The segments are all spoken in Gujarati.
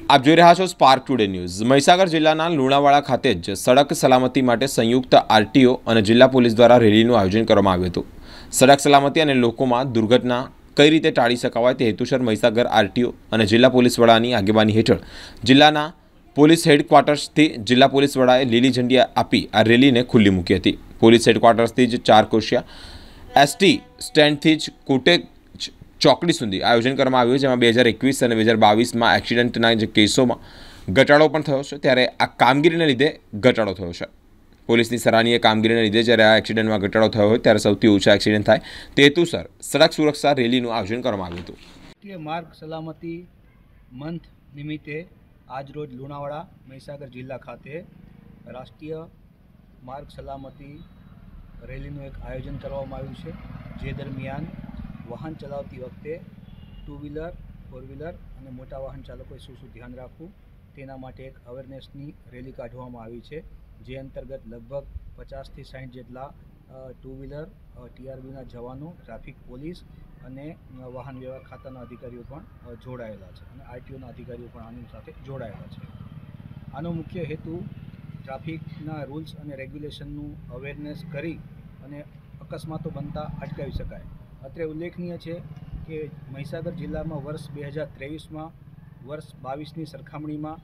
આપ જોઈ રહ્યા છો સ્પાર્ક ટુડે ન્યૂઝ। મહીસાગર જિલ્લાના લુણાવાડા ખાતે જ સડક સલામતી માટે સંયુક્ત આરટીઓ અને જિલ્લા પોલીસ દ્વારા રેલીનું આયોજન કરવામાં આવ્યું હતું। સડક સલામતી અને લોકોમાં દુર્ઘટના કઈ રીતે ટાળી શકાય તે હેતુસર મહીસાગર આરટીઓ અને જિલ્લા પોલીસ વડાની આગેવાની હેઠળ જિલ્લાના પોલીસ હેડક્વાર્ટર્સથી જિલ્લા પોલીસ વડાએ લીલી ઝંડી આપી આ રેલીને ખુલ્લી મૂકી હતી। પોલીસ હેડક્વાર્ટર્સથી જ 4 કોશિયા એસટી સ્ટેન્ડથી જ કોટેજ ચોકડી સુધી આયોજન કરવામાં આવ્યું, જેમાં 2021 અને 2022માં એક્સિડન્ટના જે કેસોમાં ઘટાડો પણ થયો છે। ત્યારે આ કામગીરીને લીધે ઘટાડો થયો છે। પોલીસની સરાહનીય કામગીરીને લીધે જ્યારે આ એક્સિડન્ટમાં ઘટાડો થયો હોય ત્યારે સૌથી ઓછા એક્સિડન્ટ થાય તે હેતુસર સડક સુરક્ષા રેલીનું આયોજન કરવામાં આવ્યું હતું। રાષ્ટ્રીય માર્ગ સલામતી મંથ નિમિત્તે આજરોજ લુણાવાડા મહીસાગર જિલ્લા ખાતે રાષ્ટ્રીય માર્ગ સલામતી રેલીનું એક આયોજન કરવામાં આવ્યું છે, જે દરમિયાન વાહન ચલાવતી વખતે 2 વ્હીલર 4 વ્હીલર અને મોટા વાહન ચાલકોએ શું ધ્યાન રાખવું તેના માટે એક અવેરનેસની રેલી કાઢવામાં આવી છે, જે અંતર્ગત લગભગ 50થી 60 જેટલા 2 વ્હીલર ટીઆરબીના જવાનો, ટ્રાફિક પોલીસ અને વાહન વ્યવહાર ખાતાના અધિકારીઓ પણ જોડાયેલા છે અને આરટીઓના અધિકારીઓ પણ આની સાથે જોડાયેલા છે। આનો મુખ્ય હેતુ ટ્રાફિકના રૂલ્સ અને રેગ્યુલેશનનું અવેરનેસ કરી અને અકસ્માતો બનતા અટકાવી શકાય। અત્રે ઉલ્લેખનીય છે કે મહીસાગર જિલ્લામાં વર્ષ 2023માં વર્ષ 22ની સરખામણીમાં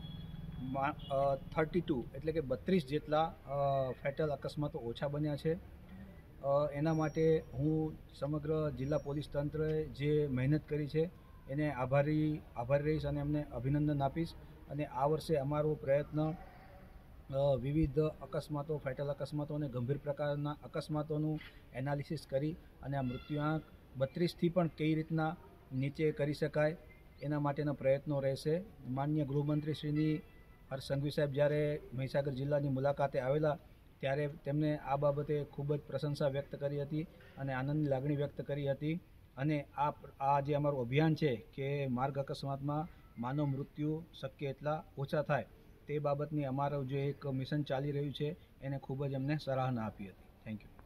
32 એટલે કે 32 જેટલા ફેટલ અકસ્માતો ઓછા બન્યા છે। એના માટે હું સમગ્ર જિલ્લા પોલીસ તંત્રએ જે મહેનત કરી છે એને આભારી રહીશ અને એમને અભિનંદન આપીશ। અને આ વર્ષે અમારો પ્રયત્ન વિવિધ અકસ્માતો, ફેટલ અકસ્માતો અને ગંભીર પ્રકારના અકસ્માતોનું એનાલિસિસ કરી અને આ મૃત્યુઆંક 32થી પણ કઈ રીતના નીચે કરી શકાય એના માટેના પ્રયત્નો રહેશે। માનનીય ગૃહમંત્રીશ્રીની હર્ષ સંઘવી સાહેબ જ્યારે મહીસાગર જિલ્લાની મુલાકાતે આવેલા ત્યારે તેમણે આ બાબતે ખૂબ જ પ્રશંસા વ્યક્ત કરી હતી અને આનંદની લાગણી વ્યક્ત કરી હતી। અને આ જે અમારું અભિયાન છે કે માર્ગ અકસ્માતમાં માનવ મૃત્યુ શક્ય એટલા ઓછા થાય તે બાબતની અમારું જે એક મિશન ચાલી રહ્યું છે એને ખૂબ જ અમને સરાહના આપી હતી। Thank you.